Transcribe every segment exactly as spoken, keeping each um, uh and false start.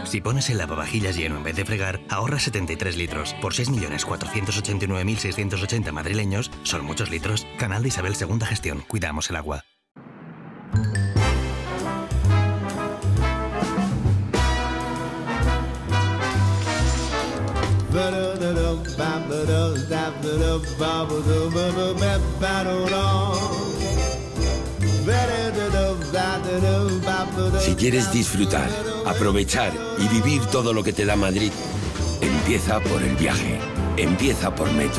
Si pones el lavavajillas lleno en vez de fregar, ahorras setenta y tres litros. Por seis millones cuatrocientos ochenta y nueve mil seiscientos ochenta madrileños, son muchos litros. Canal de Isabel Segunda Gestión. Cuidamos el agua. Si quieres disfrutar, aprovechar y vivir todo lo que te da Madrid, empieza por el viaje. Empieza por Metro.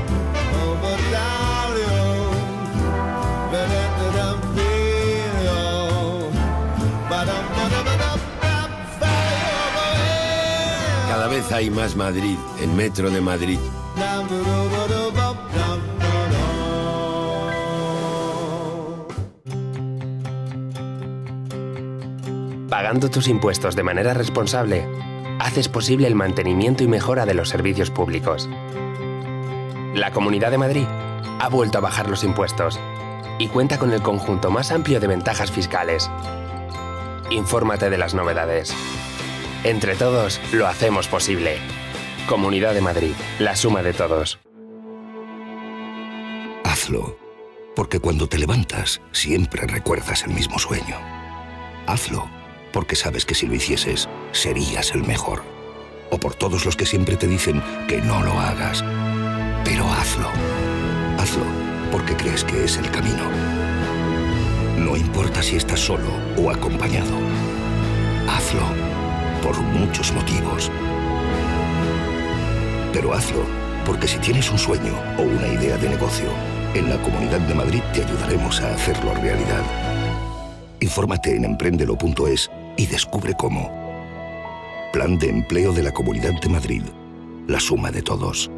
Cada vez hay más Madrid en Metro de Madrid. Pagando tus impuestos de manera responsable, haces posible el mantenimiento y mejora de los servicios públicos. La Comunidad de Madrid ha vuelto a bajar los impuestos y cuenta con el conjunto más amplio de ventajas fiscales. Infórmate de las novedades. Entre todos, lo hacemos posible. Comunidad de Madrid, la suma de todos. Hazlo, porque cuando te levantas siempre recuerdas el mismo sueño. Hazlo, porque sabes que si lo hicieses, serías el mejor. O por todos los que siempre te dicen que no lo hagas. Pero hazlo. Hazlo, porque crees que es el camino. No importa si estás solo o acompañado. Hazlo, por muchos motivos. Pero hazlo, porque si tienes un sueño o una idea de negocio, en la Comunidad de Madrid te ayudaremos a hacerlo realidad. Infórmate en emprendelo punto es y descubre cómo. Plan de empleo de la Comunidad de Madrid. La suma de todos.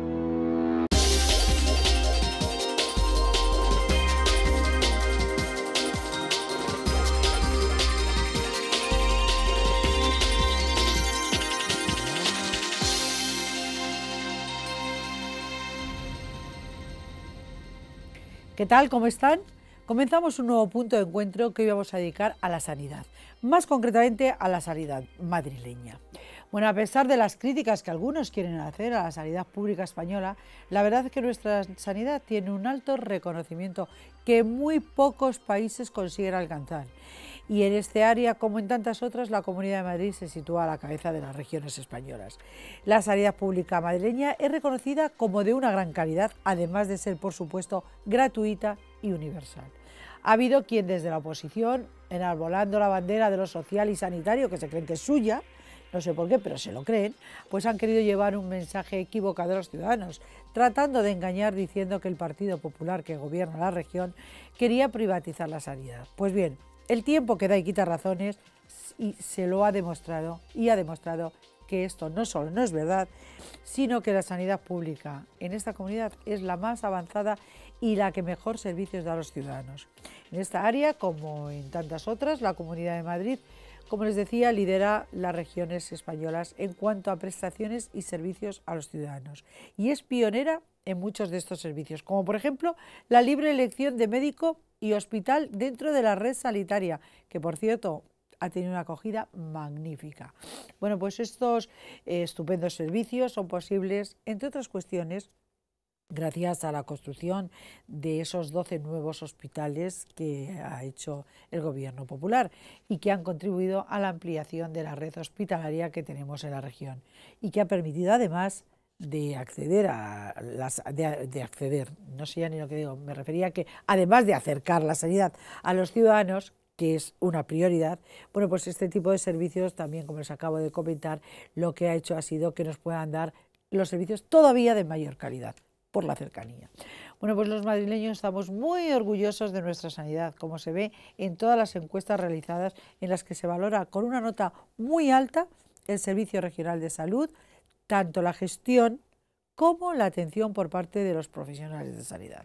¿Qué tal? ¿Cómo están? Comenzamos un nuevo punto de encuentro que hoy vamos a dedicar a la sanidad, más concretamente a la sanidad madrileña. Bueno, a pesar de las críticas que algunos quieren hacer a la sanidad pública española, la verdad es que nuestra sanidad tiene un alto reconocimiento que muy pocos países consiguen alcanzar. Y en este área, como en tantas otras, la Comunidad de Madrid se sitúa a la cabeza de las regiones españolas. La sanidad pública madrileña es reconocida como de una gran calidad, además de ser, por supuesto, gratuita y universal. Ha habido quien desde la oposición, enarbolando la bandera de lo social y sanitario, que se creen que es suya, no sé por qué, pero se lo creen, pues han querido llevar un mensaje equivocado a los ciudadanos, tratando de engañar diciendo que el Partido Popular que gobierna la región quería privatizar la sanidad. Pues bien, el tiempo que da y quita razones y se lo ha demostrado y ha demostrado que esto no solo no es verdad, sino que la sanidad pública en esta comunidad es la más avanzada y la que mejor servicios da a los ciudadanos. En esta área, como en tantas otras, la Comunidad de Madrid, como les decía, lidera las regiones españolas en cuanto a prestaciones y servicios a los ciudadanos. Y es pionera en muchos de estos servicios, como por ejemplo la libre elección de médico y hospital dentro de la red sanitaria, que por cierto ha tenido una acogida magnífica. Bueno, pues estos eh, estupendos servicios son posibles, entre otras cuestiones, gracias a la construcción de esos doce nuevos hospitales que ha hecho el Gobierno Popular y que han contribuido a la ampliación de la red hospitalaria que tenemos en la región y que ha permitido además de acceder a las de, de acceder, no sé ya ni lo que digo, me refería a que además de acercar la sanidad a los ciudadanos, que es una prioridad, bueno, pues este tipo de servicios también, como les acabo de comentar, lo que ha hecho ha sido que nos puedan dar los servicios todavía de mayor calidad, por la cercanía. Bueno, pues los madrileños estamos muy orgullosos de nuestra sanidad, como se ve en todas las encuestas realizadas en las que se valora con una nota muy alta el Servicio Regional de Salud, tanto la gestión como la atención por parte de los profesionales de sanidad.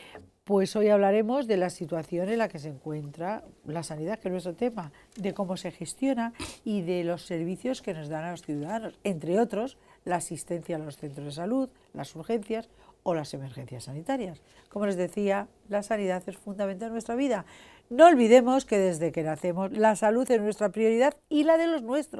Pues hoy hablaremos de la situación en la que se encuentra la sanidad, que es nuestro tema, de cómo se gestiona y de los servicios que nos dan a los ciudadanos, entre otros, la asistencia a los centros de salud, las urgencias o las emergencias sanitarias. Como les decía, la sanidad es fundamental en nuestra vida. No olvidemos que desde que nacemos la salud es nuestra prioridad y la de los nuestros.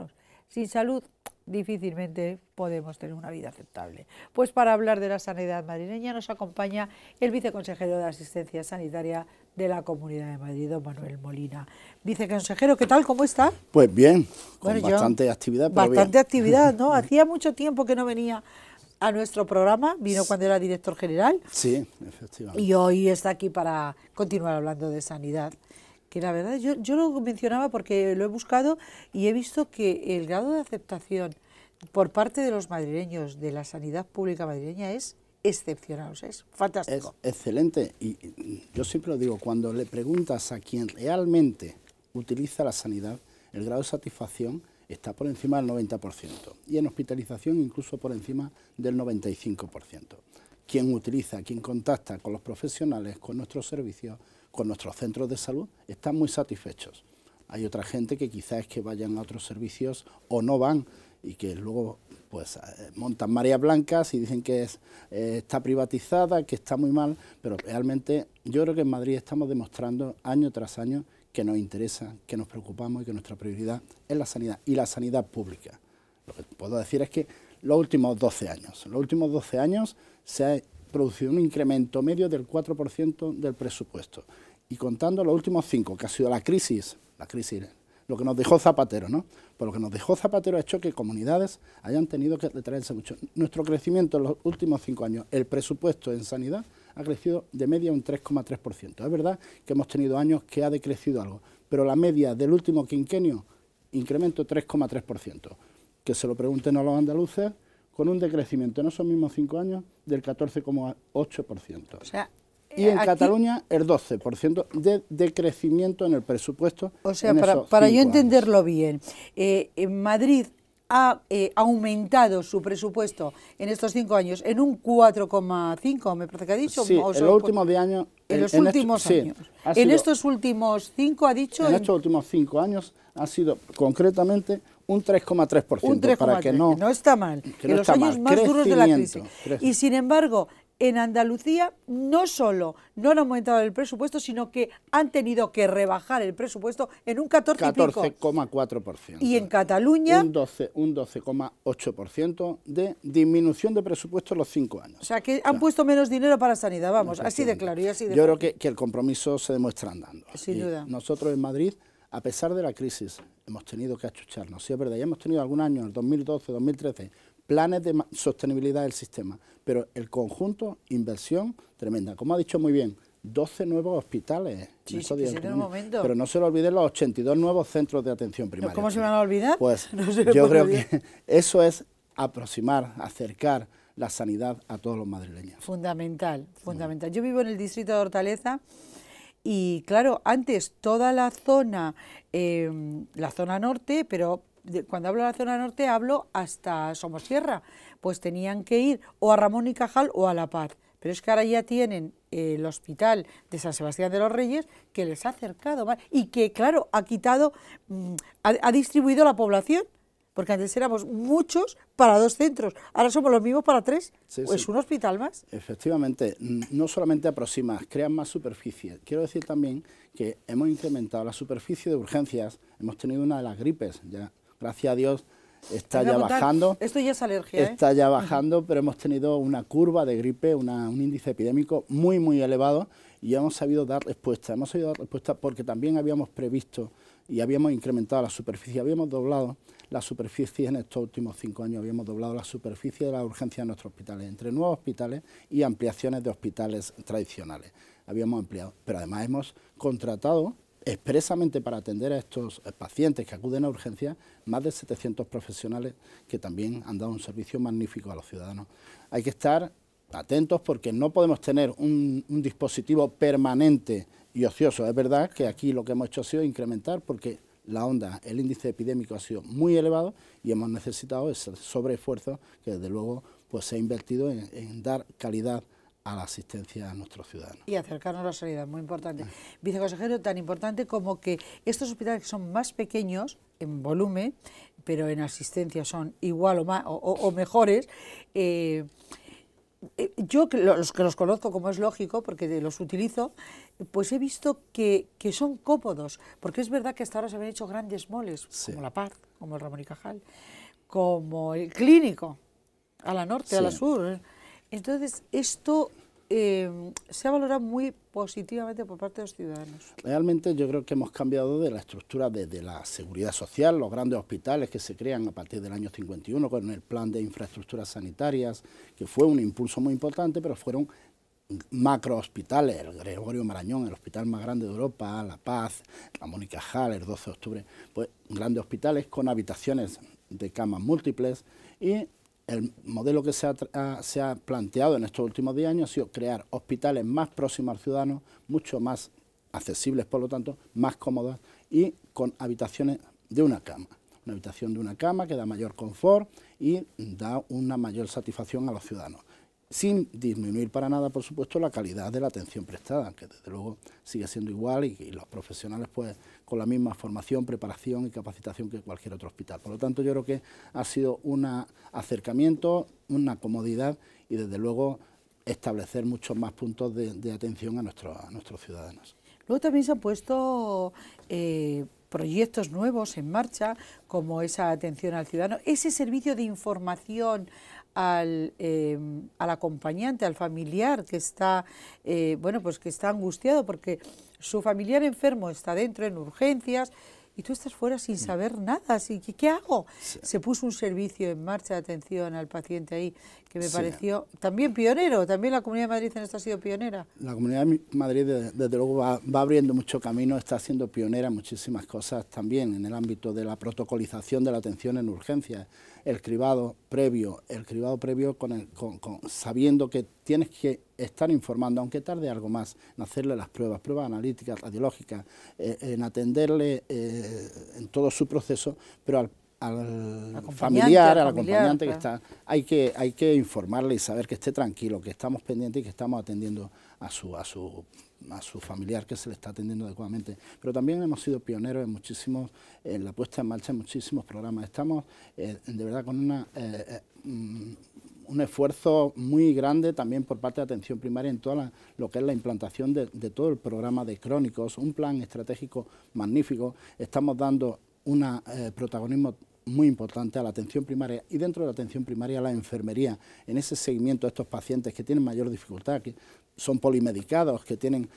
sin salud difícilmente podemos tener una vida aceptable. Pues para hablar de la sanidad madrileña nos acompaña el viceconsejero de Asistencia Sanitaria de la Comunidad de Madrid, don Manuel Molina. Viceconsejero, ¿qué tal? ¿Cómo está? Pues bien, con Bueno, bastante yo, actividad. Pero bastante bien. actividad, ¿no? Hacía mucho tiempo que no venía a nuestro programa, vino cuando era director general. Sí, efectivamente. Y hoy está aquí para continuar hablando de sanidad. Que la verdad, yo, yo lo mencionaba porque lo he buscado y he visto que el grado de aceptación por parte de los madrileños de la sanidad pública madrileña es excepcional, o sea, es fantástico. Es excelente y yo siempre lo digo, cuando le preguntas a quien realmente utiliza la sanidad, el grado de satisfacción está por encima del noventa por ciento y en hospitalización incluso por encima del noventa y cinco por ciento. Quien utiliza, quien contacta con los profesionales, con nuestros servicios, con nuestros centros de salud, están muy satisfechos. Hay otra gente que quizás es que vayan a otros servicios o no van y que luego pues eh, montan mareas blancas y dicen que es, eh, está privatizada, que está muy mal, pero realmente yo creo que en Madrid estamos demostrando año tras año que nos interesa, que nos preocupamos y que nuestra prioridad es la sanidad y la sanidad pública. Lo que puedo decir es que los últimos doce años, los últimos doce años se ha producido un incremento medio del cuatro por ciento del presupuesto. Y contando los últimos cinco, que ha sido la crisis, la crisis, lo que nos dejó Zapatero, ¿no? Pues lo que nos dejó Zapatero ha hecho que comunidades hayan tenido que retraerse mucho. Nuestro crecimiento en los últimos cinco años, el presupuesto en sanidad ha crecido de media un tres coma tres por ciento. Es verdad que hemos tenido años que ha decrecido algo, pero la media del último quinquenio, incremento tres coma tres por ciento. Que se lo pregunten a los andaluces, con un decrecimiento en esos mismos cinco años del catorce coma ocho por ciento. O sea, y en aquí, Cataluña el doce por ciento de decrecimiento en el presupuesto. O sea, para, para yo entenderlo bien, eh, en Madrid ha eh, aumentado su presupuesto en estos cinco años en un cuatro coma cinco, me parece que ha dicho. Sí, o en los últimos de años. En, en los en últimos esto, años. Sí, en sido, estos últimos cinco ha dicho. En, en estos últimos cinco años ha sido concretamente un tres coma tres por ciento. Un tres coma tres por ciento, para que no, no está mal. Que en no los está años mal. más duros de la crisis. Crece. Y sin embargo, en Andalucía no solo no han aumentado el presupuesto, sino que han tenido que rebajar el presupuesto en un catorce y pico. catorce coma cuatro por ciento. Y en Cataluña un doce coma ocho por ciento de disminución de presupuesto en los cinco años. O sea, que o sea, han puesto menos dinero para sanidad, vamos, así de claro y así de Yo claro. creo que, que el compromiso se demuestra andando. Sin y duda. Nosotros en Madrid, a pesar de la crisis, hemos tenido que achucharnos. Sí, es verdad, ya hemos tenido algún año, en el dos mil doce, dos mil trece, planes de sostenibilidad del sistema, pero el conjunto, inversión tremenda. Como ha dicho muy bien, doce nuevos hospitales. Sí, sí, que en un momento. Pero no se lo olviden los ochenta y dos nuevos centros de atención primaria. ¿Cómo se van a olvidar? Pues no se yo creo olvidar. que eso es aproximar, acercar la sanidad a todos los madrileños. Fundamental, fundamental. Yo vivo en el distrito de Hortaleza y claro, antes toda la zona, eh, la zona norte, pero de, cuando hablo de la zona norte hablo hasta Somosierra, pues tenían que ir o a Ramón y Cajal o a La Paz. Pero es que ahora ya tienen eh, el hospital de San Sebastián de los Reyes que les ha acercado más y que, claro, ha quitado, mmm, ha, ha distribuido la población. Porque antes éramos muchos para dos centros, ahora somos los mismos para tres, sí, pues sí. un hospital más. Efectivamente, no solamente aproximas, crean más superficie. Quiero decir también que hemos incrementado la superficie de urgencias, hemos tenido una de las gripes, ya gracias a Dios está ya contar, bajando. Esto ya es alergia, Está ¿eh? ya bajando, pero hemos tenido una curva de gripe, una, un índice epidémico muy, muy elevado y hemos sabido dar respuesta. Hemos sabido dar respuesta porque también habíamos previsto y habíamos incrementado la superficie, habíamos doblado la superficie en estos últimos cinco años, habíamos doblado la superficie de la urgencia en nuestros hospitales, entre nuevos hospitales y ampliaciones de hospitales tradicionales. Habíamos ampliado, pero además hemos contratado expresamente para atender a estos pacientes que acuden a urgencias, más de setecientos profesionales que también han dado un servicio magnífico a los ciudadanos. Hay que estar atentos porque no podemos tener un, un dispositivo permanente y ocioso. Es verdad que aquí lo que hemos hecho ha sido incrementar porque la onda, el índice epidémico ha sido muy elevado y hemos necesitado ese sobreesfuerzo que desde luego pues se ha invertido en, en dar calidad a la asistencia a nuestros ciudadanos. Y acercarnos a la sanidad, muy importante. Viceconsejero, tan importante como que estos hospitales que son más pequeños en volumen, pero en asistencia son igual o, más, o, o mejores, eh, yo que los que los conozco, como es lógico, porque los utilizo, pues he visto que, que son cómodos, porque es verdad que hasta ahora se habían hecho grandes moles, sí. como La Paz, como el Ramón y Cajal, como el Clínico, a la norte, sí. a la sur. Entonces, esto eh, se ha valorado muy positivamente por parte de los ciudadanos. Realmente yo creo que hemos cambiado de la estructura de, de la seguridad social, los grandes hospitales que se crean a partir del año cincuenta y uno con el plan de infraestructuras sanitarias, que fue un impulso muy importante, pero fueron macro hospitales, el Gregorio Marañón, el hospital más grande de Europa, La Paz, Ramón y Cajal, el doce de octubre, pues grandes hospitales con habitaciones de camas múltiples, y el modelo que se ha, se ha planteado en estos últimos diez años ha sido crear hospitales más próximos al ciudadano, mucho más accesibles, por lo tanto, más cómodos y con habitaciones de una cama. Una habitación de una cama que da mayor confort y da una mayor satisfacción a los ciudadanos, sin disminuir para nada, por supuesto, la calidad de la atención prestada, que desde luego sigue siendo igual y, y los profesionales pues con la misma formación, preparación y capacitación que cualquier otro hospital. Por lo tanto, yo creo que ha sido un acercamiento, una comodidad y desde luego establecer muchos más puntos de, de atención a, nuestro, a nuestros ciudadanos. Luego también se han puesto eh, proyectos nuevos en marcha, como esa atención al ciudadano, ese servicio de información Al, eh, al acompañante, al familiar que está, eh, bueno, pues que está angustiado porque su familiar enfermo está dentro en urgencias y tú estás fuera sin saber nada, así que ¿qué hago? Sí. Se puso un servicio en marcha de atención al paciente ahí que me sí. pareció también pionero, también la Comunidad de Madrid en esto ha sido pionera. La Comunidad de Madrid desde luego va, va abriendo mucho camino, está siendo pionera en muchísimas cosas también en el ámbito de la protocolización de la atención en urgencias, el cribado previo, el cribado previo con el, con, con, sabiendo que tienes que estar informando, aunque tarde algo más, en hacerle las pruebas, pruebas analíticas, radiológicas, eh, en atenderle eh, en todo su proceso, pero al, al familiar, al acompañante claro. que está, hay que, hay que informarle y saber que esté tranquilo, que estamos pendientes y que estamos atendiendo a su, a su, a su familiar, que se le está atendiendo adecuadamente. Pero también hemos sido pioneros en muchísimos, en la puesta en marcha en muchísimos programas. Estamos eh, de verdad con una... Eh, eh, un esfuerzo muy grande también por parte de atención primaria en toda lo que es la implantación de, de todo el programa de crónicos, un plan estratégico magnífico. Estamos dando un eh, protagonismo muy importante a la atención primaria y dentro de la atención primaria a la enfermería, en ese seguimiento de estos pacientes que tienen mayor dificultad, que son polimedicados, que tienen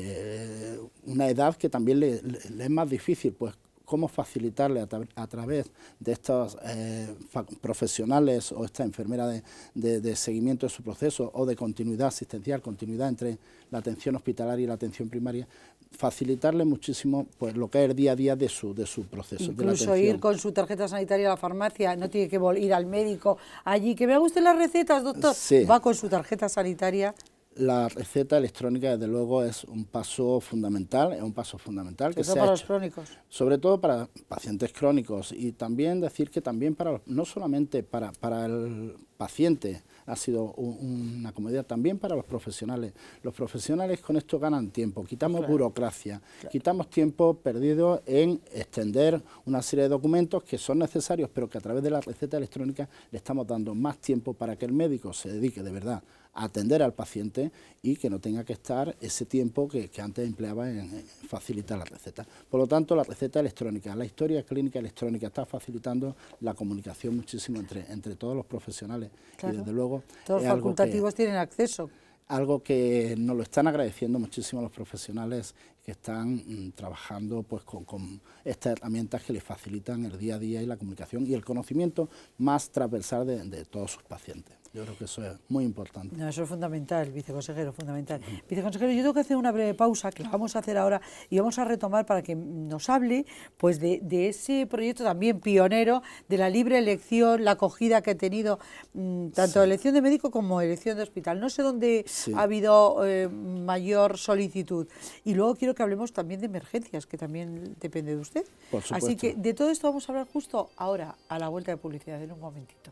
eh, una edad que también le, le, le es más difícil, pues cómo facilitarle a, tra a través de estos eh, profesionales o esta enfermera de, de, de seguimiento de su proceso o de continuidad asistencial, continuidad entre la atención hospitalaria y la atención primaria, facilitarle muchísimo pues lo que es el día a día de su, de su proceso. Incluso de la ir con su tarjeta sanitaria a la farmacia, no tiene que ir al médico allí, que me gusten las recetas, doctor, sí. Va con su tarjeta sanitaria. La receta electrónica, desde luego, es un paso fundamental, es un paso fundamental. Sobre todo para los crónicos. Sobre todo para pacientes crónicos y también decir que también para, no solamente para, para el paciente ha sido un, una comodidad, también para los profesionales. Los profesionales con esto ganan tiempo, quitamos claro. burocracia, claro. quitamos tiempo perdido en extender una serie de documentos que son necesarios, pero que a través de la receta electrónica le estamos dando más tiempo para que el médico se dedique de verdad a atender al paciente y que no tenga que estar ese tiempo que, que antes empleaba en, en facilitar la receta. Por lo tanto, la receta electrónica, la historia clínica electrónica está facilitando la comunicación muchísimo entre, entre todos los profesionales. Claro. Y desde luego todos los facultativos que, tienen acceso. Algo que nos lo están agradeciendo muchísimo los profesionales que están mm, trabajando pues con, con estas herramientas que les facilitan el día a día y la comunicación y el conocimiento más transversal de, de todos sus pacientes. Yo creo que eso es muy importante. No, eso es fundamental, viceconsejero, fundamental. Uh-huh. Viceconsejero, yo tengo que hacer una breve pausa, que la vamos a hacer ahora, y vamos a retomar para que nos hable pues de, de ese proyecto también pionero de la libre elección, la acogida que ha tenido mmm, tanto sí. elección de médico como elección de hospital. No sé dónde sí. ha habido eh, mayor solicitud. Y luego quiero que hablemos también de emergencias, que también depende de usted. Por supuesto. Así que de todo esto vamos a hablar justo ahora, a la vuelta de publicidad, en un momentito.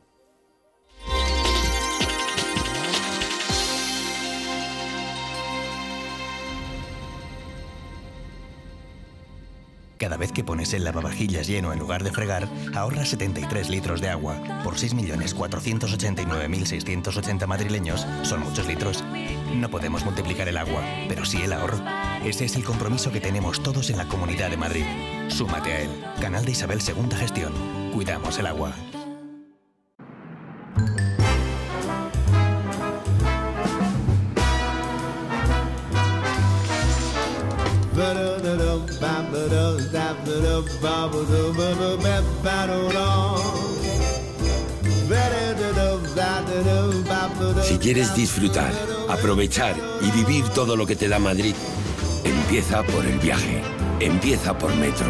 Cada vez que pones el lavavajillas lleno en lugar de fregar, ahorras setenta y tres litros de agua. Por seis millones cuatrocientos ochenta y nueve mil seiscientos ochenta madrileños, son muchos litros. No podemos multiplicar el agua, pero sí el ahorro. Ese es el compromiso que tenemos todos en la Comunidad de Madrid. Súmate a él. Canal de Isabel Segunda Gestión. Cuidamos el agua. Si quieres disfrutar, aprovechar y vivir todo lo que te da Madrid, empieza por el viaje. Empieza por Metro.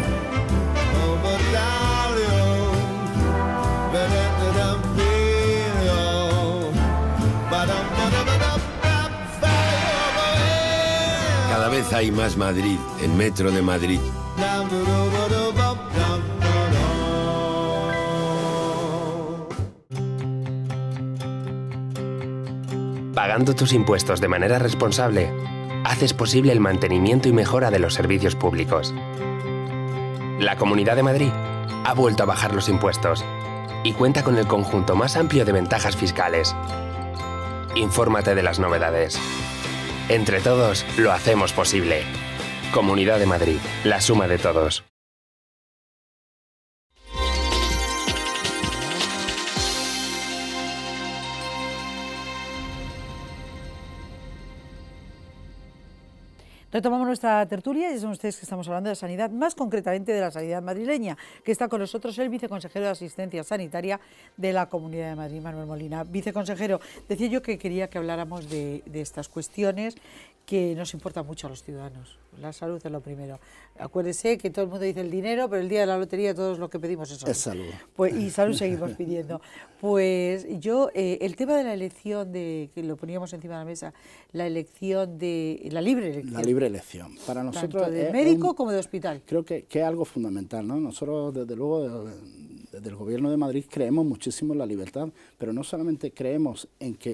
Cada vez hay más Madrid en Metro de Madrid. Pagando tus impuestos de manera responsable, haces posible el mantenimiento y mejora de los servicios públicos. La Comunidad de Madrid ha vuelto a bajar los impuestos y cuenta con el conjunto más amplio de ventajas fiscales. Infórmate de las novedades. Entre todos, lo hacemos posible. Comunidad de Madrid, la suma de todos. Retomamos nuestra tertulia y son ustedes que estamos hablando de sanidad, más concretamente de la sanidad madrileña, que está con nosotros el viceconsejero de Asistencia Sanitaria de la Comunidad de Madrid, Manuel Molina. Viceconsejero, decía yo que quería que habláramos de, de estas cuestiones que nos importan mucho a los ciudadanos. La salud es lo primero. Acuérdese que todo el mundo dice el dinero, pero el día de la lotería todos lo que pedimos es salud. Es salud. Pues, y salud seguimos pidiendo. Pues yo, eh, el tema de la elección, de que lo poníamos encima de la mesa, la elección de, la libre elección. La libre elección. Para nosotros tanto de es médico un, como de hospital. Creo que, que es algo fundamental, ¿no? Nosotros, desde luego, desde el Gobierno de Madrid creemos muchísimo en la libertad, pero no solamente creemos en que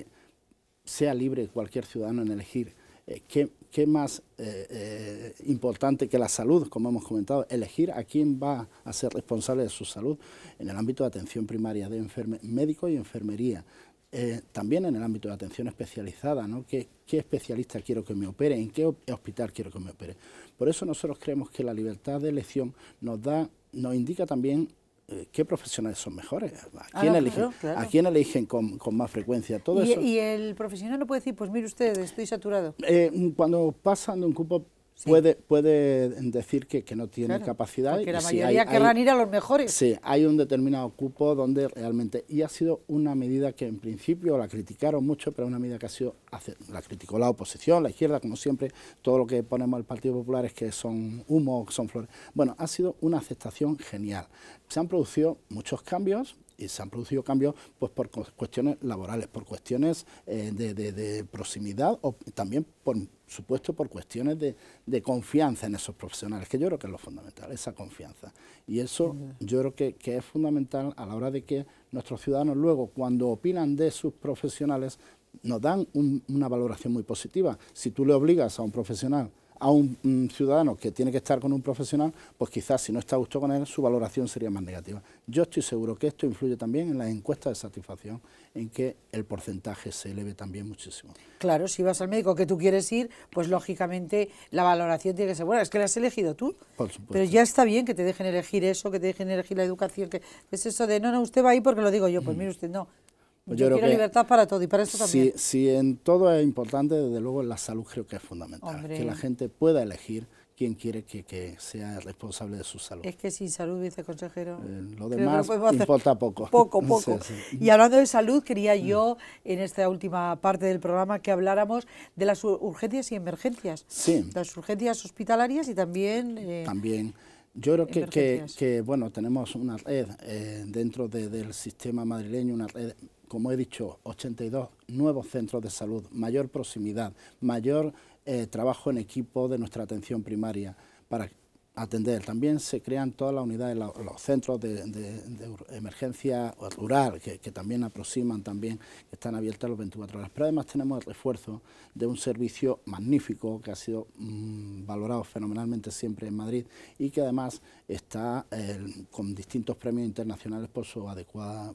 sea libre cualquier ciudadano en elegir eh, qué, qué más eh, eh, importante que la salud, como hemos comentado, elegir a quién va a ser responsable de su salud en el ámbito de atención primaria, de enferme, médico y enfermería. Eh, también en el ámbito de atención especializada, ¿no? ¿Qué, qué especialista quiero que me opere? ¿En qué hospital quiero que me opere? Por eso nosotros creemos que la libertad de elección nos da, nos indica también eh, qué profesionales son mejores, a quién, ah, eligen, claro, claro. ¿A quién eligen con, con más frecuencia. Todo ¿Y, eso. ¿Y el profesional no puede decir, pues mire usted, estoy saturado? Eh, cuando pasan de un cupo, sí. puede, puede decir que, que no tiene claro, capacidad. Porque la y mayoría sí, hay, querrán hay, ir a los mejores. Sí, hay un determinado cupo donde realmente, y ha sido una medida que en principio la criticaron mucho, pero una medida que ha sido, la criticó la oposición, la izquierda, como siempre, todo lo que ponemos al Partido Popular es que son humo, que son flores. Bueno, ha sido una aceptación genial. Se han producido muchos cambios, y se han producido cambios pues por cuestiones laborales, por cuestiones eh, de, de, de proximidad o también, por supuesto, por cuestiones de, de confianza en esos profesionales, que yo creo que es lo fundamental, esa confianza. Y eso yo creo que, que es fundamental a la hora de que nuestros ciudadanos luego, cuando opinan de sus profesionales, nos dan un, una valoración muy positiva. Si tú le obligas a un profesional, a un, un ciudadano que tiene que estar con un profesional, pues quizás si no está a gusto con él, su valoración sería más negativa. Yo estoy seguro que esto influye también en las encuestas de satisfacción, en que el porcentaje se eleve también muchísimo. Claro, si vas al médico que tú quieres ir, pues lógicamente la valoración tiene que ser buena. Es que la has elegido tú. Por supuesto. Pero ya está bien que te dejen elegir eso, que te dejen elegir la educación, que es eso de, no, no, usted va ahí porque lo digo yo. Pues mire usted, no. Pues yo, yo quiero libertad para todo y para eso también. Si, si en todo es importante, desde luego en la salud creo que es fundamental. Hombre. Que la gente pueda elegir quién quiere que, que sea responsable de su salud. Es que sin salud, viceconsejero, eh, lo demás importa poco. Poco, poco. Sí, sí. Y hablando de salud, quería yo, en esta última parte del programa, que habláramos de las urgencias y emergencias. Sí. Las urgencias hospitalarias y también... Eh, también. Yo creo que, que, que, bueno, tenemos una red eh, dentro de, del sistema madrileño, una red, como he dicho, ochenta y dos nuevos centros de salud, mayor proximidad, mayor eh, trabajo en equipo de nuestra atención primaria para atender. También se crean todas las unidades, los, los centros de, de, de emergencia rural, que, que también aproximan, también que están abiertas las veinticuatro horas. Pero además tenemos el refuerzo de un servicio magnífico que ha sido mmm, valorado fenomenalmente siempre en Madrid y que además está eh, con distintos premios internacionales por su adecuada,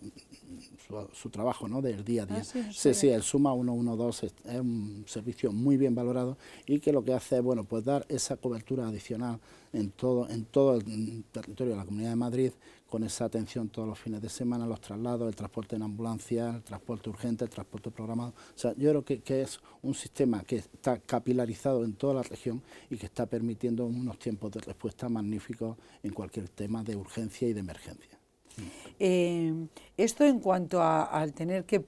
su, su trabajo, ¿no?, del día a día. Ah, sí, sí, sí, el Suma ciento doce es, es un servicio muy bien valorado y que lo que hace es, bueno, pues dar esa cobertura adicional en todo, en todo el territorio de la Comunidad de Madrid con esa atención todos los fines de semana, los traslados, el transporte en ambulancia, el transporte urgente, el transporte programado. O sea, yo creo que, que es un sistema que está capilarizado en toda la región y que está permitiendo unos tiempos de respuesta magníficos en cualquier tema de urgencia y de emergencia. Eh, esto en cuanto a, al tener que...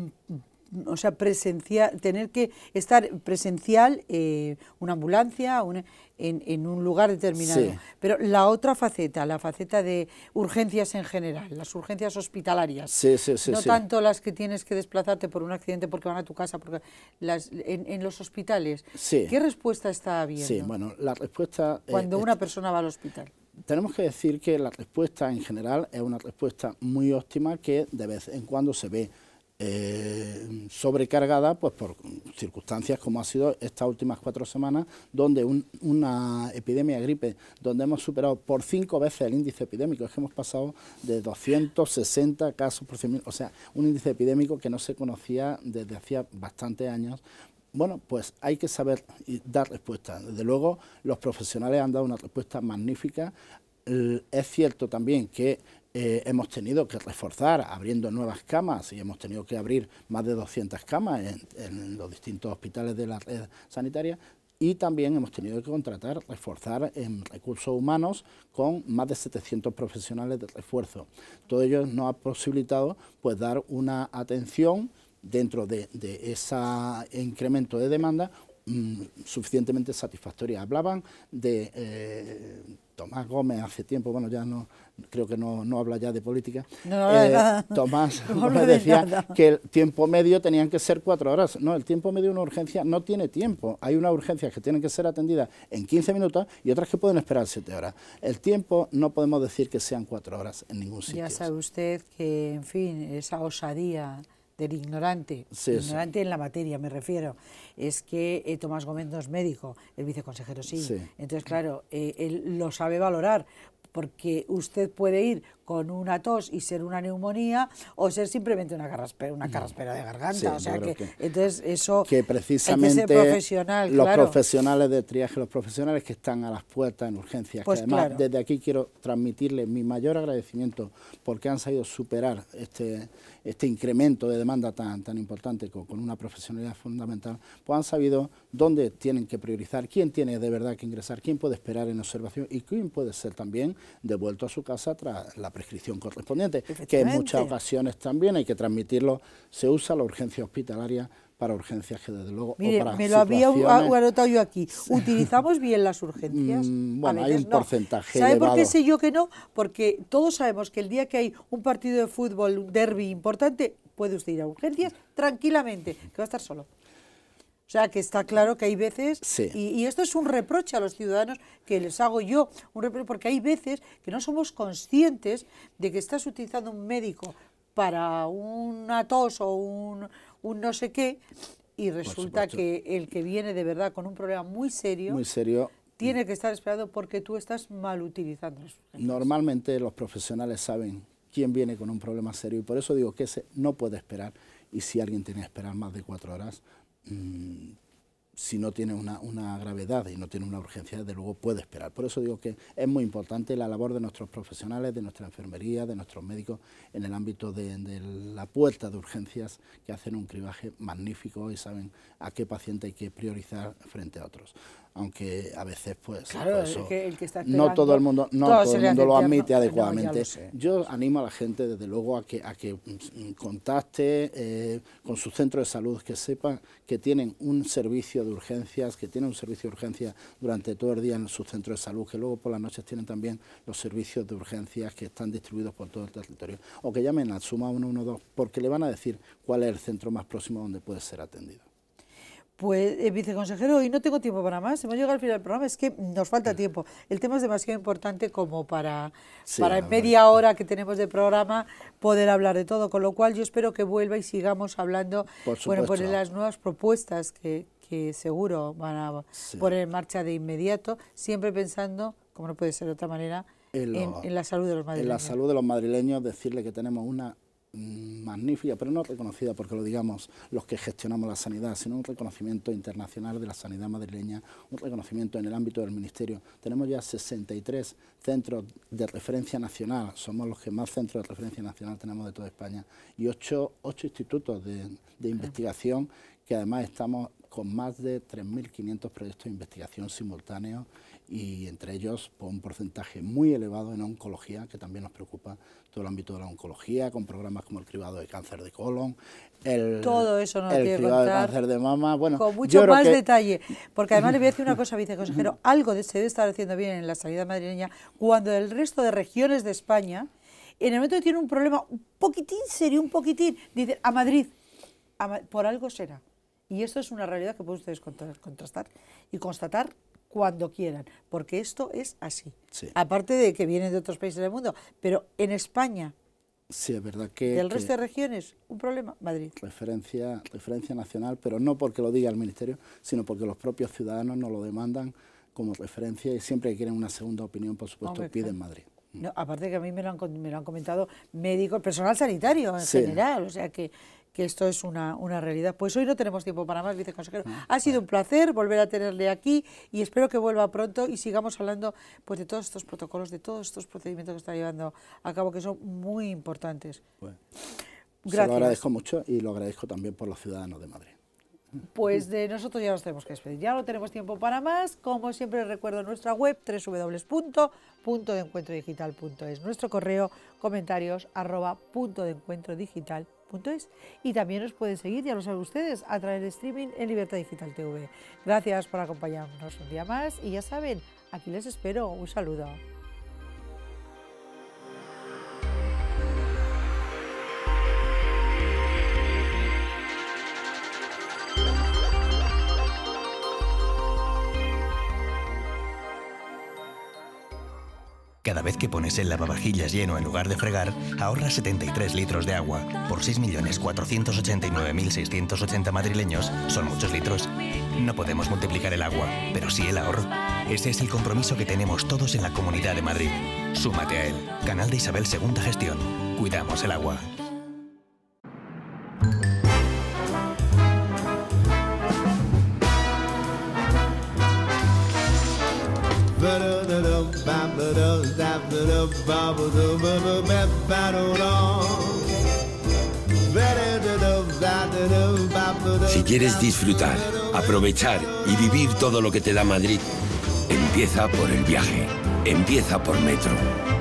O sea, presencial, tener que estar presencial, eh, una ambulancia una, en, en un lugar determinado. Sí. Pero la otra faceta, la faceta de urgencias en general, las urgencias hospitalarias, sí, sí, sí, no sí. tanto las que tienes que desplazarte por un accidente porque van a tu casa, porque las, en, en los hospitales, sí. ¿qué respuesta está habiendo? Sí, bueno, la respuesta... Cuando eh, una persona va al hospital. Tenemos que decir que la respuesta en general es una respuesta muy óptima que de vez en cuando se ve Eh, sobrecargada pues por circunstancias como ha sido estas últimas cuatro semanas, donde un, una epidemia de gripe, donde hemos superado por cinco veces el índice epidémico, es que hemos pasado de doscientos sesenta casos por cien mil, o sea, un índice epidémico que no se conocía desde hacía bastantes años. Bueno, pues hay que saber dar respuesta. Desde luego, los profesionales han dado una respuesta magnífica. Es cierto también que Eh, hemos tenido que reforzar abriendo nuevas camas y hemos tenido que abrir más de doscientas camas en, en los distintos hospitales de la red sanitaria y también hemos tenido que contratar, reforzar en recursos humanos con más de setecientos profesionales de refuerzo. Todo ello nos ha posibilitado pues dar una atención dentro de, de ese incremento de demanda mmm, suficientemente satisfactoria. Hablaban de eh, Tomás Gómez hace tiempo, bueno, ya no creo que no, no habla ya de política. No, no habla eh, de nada. Tomás no Gómez decía nada. que el tiempo medio tenían que ser cuatro horas. No, el tiempo medio de una urgencia no tiene tiempo. Hay unas urgencias que tienen que ser atendidas en quince minutos y otras que pueden esperar siete horas. El tiempo no podemos decir que sean cuatro horas en ningún sitio. Ya sabe usted que, en fin, esa osadía del ignorante, sí, ignorante sí. en la materia me refiero, es que eh, Tomás Gómez no es médico, el viceconsejero sí. sí. Entonces, claro, eh, él lo sabe valorar, porque usted puede ir con una tos y ser una neumonía o ser simplemente una carraspera, una carraspera de garganta, sí, o sea que, que entonces eso que precisamente hay que ser profesional, los claro. profesionales de triaje, los profesionales que están a las puertas en urgencias, pues que además claro. desde aquí quiero transmitirles mi mayor agradecimiento porque han sabido superar este, este incremento de demanda tan, tan importante con, con una profesionalidad fundamental, pues han sabido dónde tienen que priorizar, quién tiene de verdad que ingresar, quién puede esperar en observación y quién puede ser también devuelto a su casa tras la prescripción correspondiente, que en muchas ocasiones también hay que transmitirlo, se usa la urgencia hospitalaria para urgencias que desde luego... Mire, o para me lo había anotado yo aquí. ¿Utilizamos bien las urgencias? Mm, bueno, hay un no. porcentaje ¿Sabe elevado. por qué sé yo que no? Porque todos sabemos que el día que hay un partido de fútbol, un derbi importante, puede usted ir a urgencias tranquilamente, que va a estar solo. O sea, que está claro que hay veces, sí. y, y esto es un reproche a los ciudadanos que les hago yo, un reproche, porque hay veces que no somos conscientes de que estás utilizando un médico para una tos o un, un no sé qué, y resulta que el que viene de verdad con un problema muy serio, muy serio tiene que estar esperando porque tú estás mal utilizando eso. Normalmente los profesionales saben quién viene con un problema serio y por eso digo que ese no puede esperar, y si alguien tiene que esperar más de cuatro horas, mmm, si no tiene una, una gravedad y no tiene una urgencia, desde luego puede esperar. Por eso digo que es muy importante la labor de nuestros profesionales, de nuestra enfermería, de nuestros médicos en el ámbito de, de la puerta de urgencias, que hacen un cribaje magnífico y saben a qué paciente hay que priorizar frente a otros. Aunque a veces pues, claro, pues eso, el que, el que está no todo el mundo, no todo el mundo lo admite no, adecuadamente. No, lo Yo animo a la gente desde luego a que, a que contacte eh, con su centro de salud, que sepan que tienen un servicio de urgencias, que tienen un servicio de urgencias durante todo el día en su centro de salud, que luego por las noches tienen también los servicios de urgencias que están distribuidos por todo el territorio. O que llamen al Suma uno uno dos porque le van a decir cuál es el centro más próximo donde puede ser atendido. Pues, eh, viceconsejero, hoy no tengo tiempo para más, hemos llegado al final del programa, es que nos falta tiempo. El tema es demasiado importante como para, sí, para en media hora que tenemos de programa poder hablar de todo, con lo cual yo espero que vuelva y sigamos hablando, por bueno, por las nuevas propuestas que, que seguro van a sí. poner en marcha de inmediato, siempre pensando, como no puede ser de otra manera, en, lo, en, en la salud de los madrileños. En la salud de los madrileños, decirle que tenemos una magnífica, pero no reconocida porque lo digamos los que gestionamos la sanidad, sino un reconocimiento internacional de la sanidad madrileña, un reconocimiento en el ámbito del Ministerio. Tenemos ya sesenta y tres centros de referencia nacional, somos los que más centros de referencia nacional tenemos de toda España, y ocho, ocho institutos de, de investigación, que además estamos con más de tres mil quinientos proyectos de investigación simultáneos, y entre ellos por un porcentaje muy elevado en oncología, que también nos preocupa todo el ámbito de la oncología, con programas como el cribado de cáncer de colon, el, todo eso no el tiene cribado que de cáncer de mama, bueno, con mucho yo creo más que... detalle, porque además le voy a decir una cosa, viceconsejero, algo de, se debe estar haciendo bien en la sanidad madrileña, cuando el resto de regiones de España, en el momento que tiene un problema un poquitín serio, un poquitín, dicen a Madrid, a Ma por algo será. Y esto es una realidad que pueden ustedes contrastar y constatar cuando quieran, porque esto es así. Sí. Aparte de que vienen de otros países del mundo, pero en España, sí, es verdad que... del que resto de regiones, un problema, Madrid. Referencia, referencia nacional, pero no porque lo diga el Ministerio, sino porque los propios ciudadanos nos lo demandan como referencia, y siempre que quieren una segunda opinión, por supuesto, Hombre, piden claro. Madrid. No, aparte que a mí me lo han, me lo han comentado médicos, personal sanitario en sí. general, o sea que... que esto es una, una realidad. Pues hoy no tenemos tiempo para más, viceconsejero. Ha sido un placer volver a tenerle aquí y espero que vuelva pronto y sigamos hablando pues, de todos estos protocolos, de todos estos procedimientos que está llevando a cabo, que son muy importantes. Bueno, gracias. Se lo agradezco mucho y lo agradezco también por los ciudadanos de Madrid. Pues de nosotros ya nos tenemos que despedir, ya no tenemos tiempo para más. Como siempre recuerdo nuestra web doble u doble u doble u punto punto de encuentro digital punto es, nuestro correo comentarios arroba punto de encuentro digital punto es, y también nos pueden seguir, ya lo saben ustedes, a través de streaming en Libertad Digital T V. Gracias por acompañarnos un día más y ya saben, aquí les espero. Un saludo. Cada vez que pones el lavavajillas lleno en lugar de fregar, ahorras setenta y tres litros de agua. Por seis millones cuatrocientos ochenta y nueve mil seiscientos ochenta madrileños son muchos litros. No podemos multiplicar el agua, pero sí el ahorro. Ese es el compromiso que tenemos todos en la Comunidad de Madrid. Súmate a él. Canal de Isabel segunda Gestión. Cuidamos el agua. Si quieres disfrutar, aprovechar y vivir todo lo que te da Madrid, empieza por el viaje. Empieza por Metro.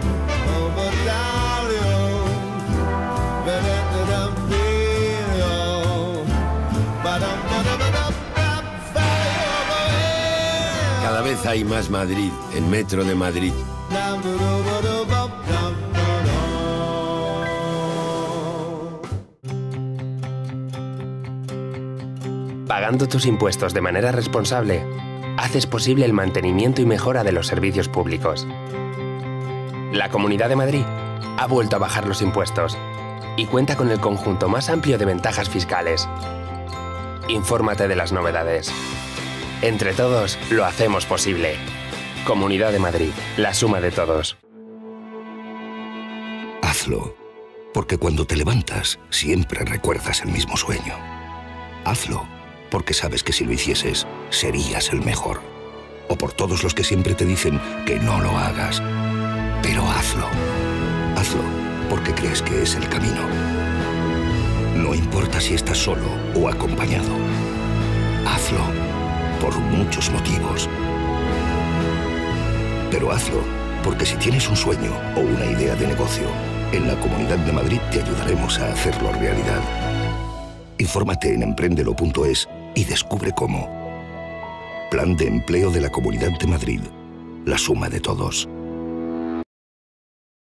Cada vez hay más Madrid en Metro de Madrid. Pagando tus impuestos de manera responsable, haces posible el mantenimiento y mejora de los servicios públicos. La Comunidad de Madrid ha vuelto a bajar los impuestos y cuenta con el conjunto más amplio de ventajas fiscales. Infórmate de las novedades. Entre todos, lo hacemos posible. Comunidad de Madrid, la suma de todos. Hazlo, porque cuando te levantas, siempre recuerdas el mismo sueño. Hazlo, porque sabes que si lo hicieses, serías el mejor. O por todos los que siempre te dicen que no lo hagas. Pero hazlo. Hazlo, porque crees que es el camino. No importa si estás solo o acompañado. Hazlo, por muchos motivos. Pero hazlo, porque si tienes un sueño o una idea de negocio, en la Comunidad de Madrid te ayudaremos a hacerlo realidad. Infórmate en emprendelo punto es y descubre cómo. Plan de empleo de la Comunidad de Madrid. La suma de todos.